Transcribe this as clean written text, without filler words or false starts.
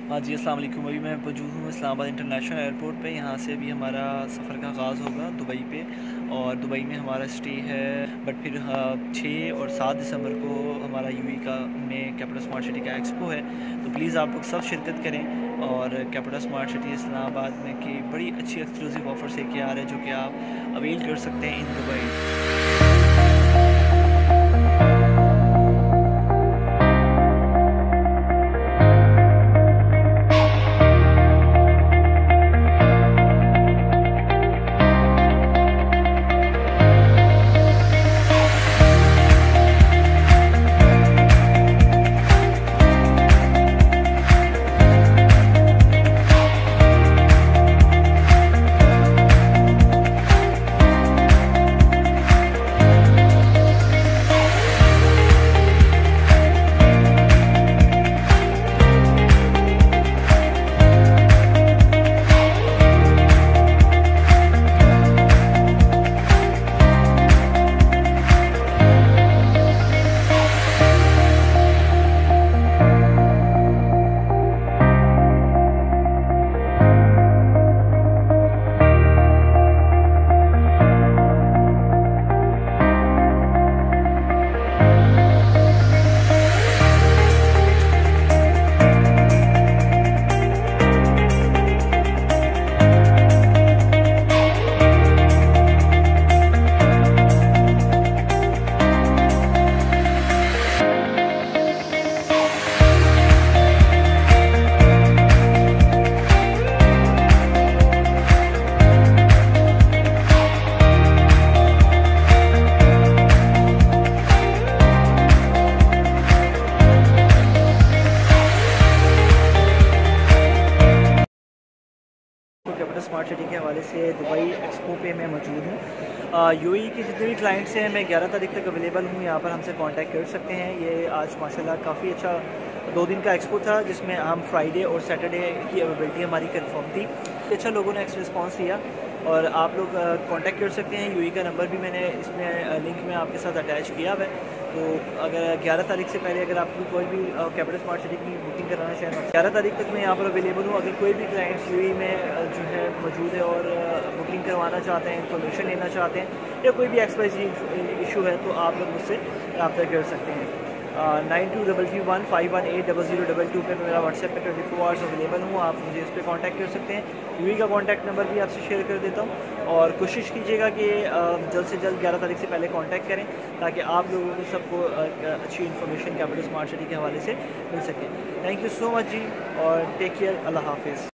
हाँ जी, अस्सलाम वालेकुम। अभी मैं मौजूद हूँ इस्लामाबाद इंटरनेशनल एयरपोर्ट पे। यहाँ से अभी हमारा सफ़र का आगाज़ होगा दुबई पे, और दुबई में हमारा स्टे है। बट फिर 6 और 7 दिसंबर को हमारा यूएई का में कैपिटल स्मार्ट सिटी का एक्सपो है। तो प्लीज़ आप लोग सब शिरकत करें। और कैपिटल स्मार्ट सिटी इस्लामाबाद में की बड़ी अच्छी एक्सक्लूसिव ऑफ़र्स लेके आ रहे हैं, जो कि आप अवेल कर सकते हैं in Dubai. Capital smart city के हवाले से दुबई एक्सपो पे मैं मौजूद हूँ। यूएई के जितने भी क्लाइंट्स हैं, मैं 11 तारीख तक अवेलेबल हूँ। यहाँ पर हमसे कांटेक्ट कर सकते हैं। ये आज माशाल्लाह काफ़ी अच्छा 2 दिन का एक्सपो था, जिसमें हम फ्राइडे और सैटरडे की अवेलेबिलिटी हमारी कंफर्म थी। अच्छा लोगों ने रिस्पॉन्स दिया, और आप लोग कांटेक्ट कर सकते हैं। यूएई का नंबर भी मैंने इसमें लिंक में आपके साथ अटैच किया हुआ है। तो अगर 11 तारीख से पहले अगर आपको कोई भी कैपिटल स्मार्ट सिटी की बुकिंग कराना चाहें, 11 तारीख तक मैं यहाँ पर अवेलेबल हूँ। अगर कोई भी क्लाइंट्स यूएई में जो है मौजूद है और बुकिंग करवाना चाहते हैं, इन्फॉर्मेशन लेना चाहते हैं, या कोई भी एक्सपायरी इशू है, तो आप लोग मुझसे रब्ता कर सकते हैं। 923315180022 पे मेरा व्हाट्सएप पे 24 आवर्स अवेलेबल हूँ। आप मुझे इस पर कांटेक्ट कर सकते हैं। यूएई का कांटेक्ट नंबर भी आपसे शेयर कर देता हूँ, और कोशिश कीजिएगा कि जल्द से जल्द 11 तारीख से पहले कांटेक्ट करें, ताकि आप लोगों को सबको अच्छी इन्फॉर्मेशन कैपिटल स्मार्ट सिटी के हवाले से मिल सके। थैंक यू सो मच जी, और टेक केयर। अल्लाह हाफिज़।